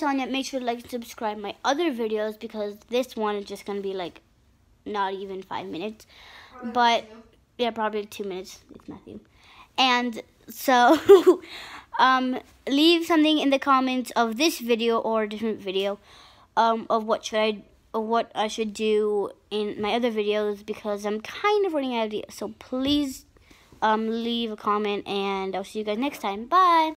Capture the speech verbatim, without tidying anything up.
on yet, make sure to like and subscribe my other videos, because this one is just gonna be like not even five minutes, probably but two. Yeah, probably two minutes with Matthew. And so um, leave something in the comments of this video or a different video um, of what should I of what I should do in my other videos, because I'm kind of running out of ideas. So please um, leave a comment, and I'll see you guys next time. Bye.